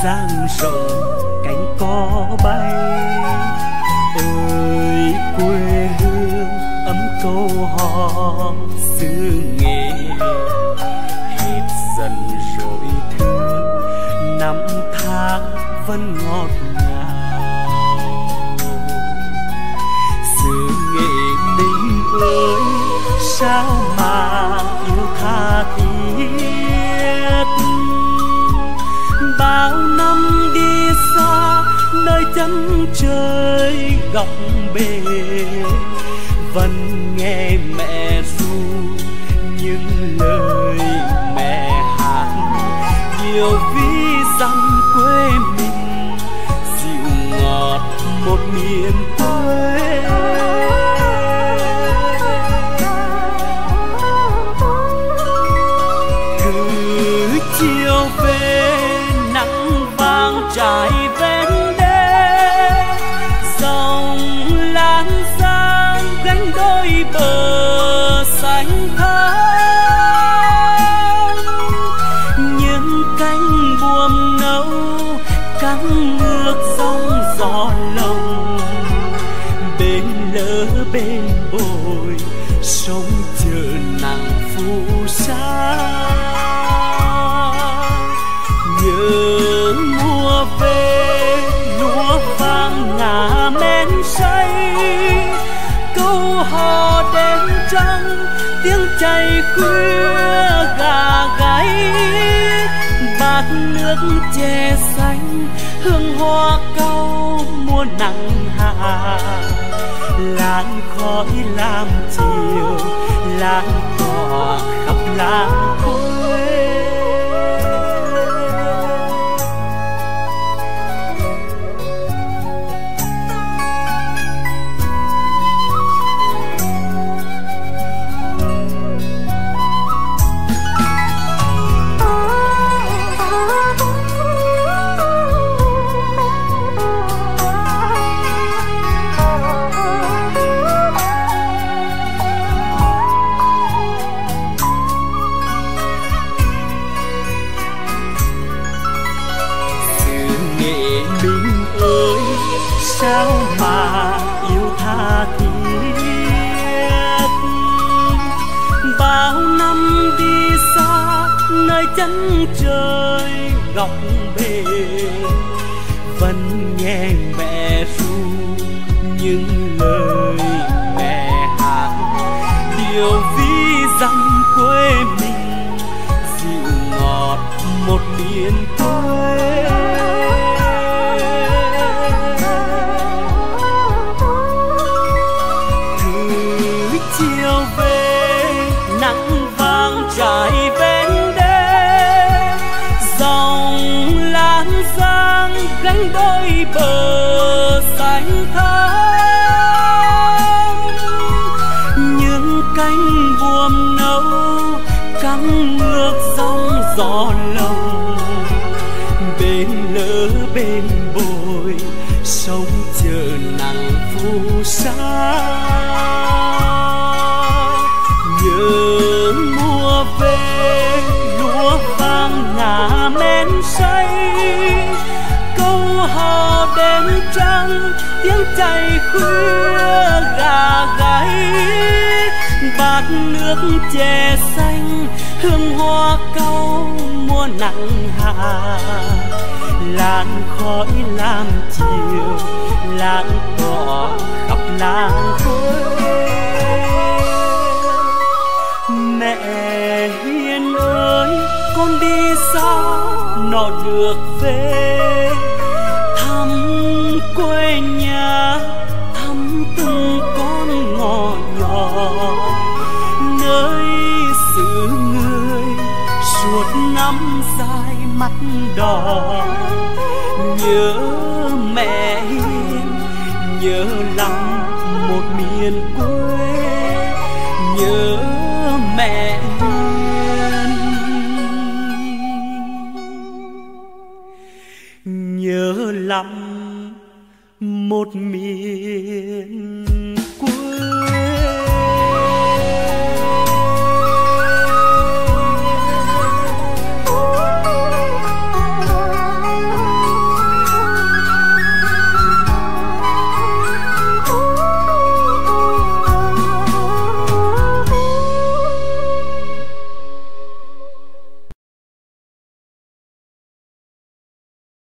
dang rộng cánh có bay. Ơi quê hương ấm câu hò xứ Nghệ, hết dần rồi thương năm tháng vẫn ngọt ngào. Xứ Nghệ mình ơi sao mà yêu tha thiết, bao năm đi xa nơi chân trời góc bể, vẫn nghe mẹ ru những lời mẹ hát, điều ví dặm quê mình dịu ngọt một miền quê. Cứ chiều về nắng vàng trải ven đê, dòng lan giang gánh đôi bờ xanh thẳm. Những cánh buồm nâu căng ngược dòng gió lồng, bên lỡ bên bồi sông chờ nắng phù sa. Nhớ mùa về lúa vàng ngả men say, câu hò đêm trăng tiếng chày khuya gà gáy. Bát nước chè xanh hương hoa cau mùa nắng hạ, làn khói lam chiều lan tỏa khắp làng quê. Sao mà yêu tha thiết, bao năm đi xa nơi chân trời góc bể, vẫn nghe mẹ ru những lời mẹ hát, điều ví dặm quê mình dịu ngọt một miền quê. Chiều về nắng vàng trải ven đê, dòng lan giang gánh đôi bờ xanh thẳm. Những cánh buồm nâu căng ngược dòng gió lồng, bên lỡ bên bồi sông chờ nắng phù sa. Nhớ mùa về lúa vàng ngả men say, câu hò đêm trăng tiếng chày khuya gà gáy. Bát nước chè xanh hương hoa cau mùa nắng hạ, làn khói lam chiều lan tỏa khắp làng quê. Mẹ hiền ơi con đi xa nó được về, thăm quê nhà thăm từng con ngõ nhỏ, nơi xứ người suốt năm dài mắt đỏ. Nhớ mẹ hiền nhớ lắm một miền quê, nhớ mẹ hiền nhớ lắm một miền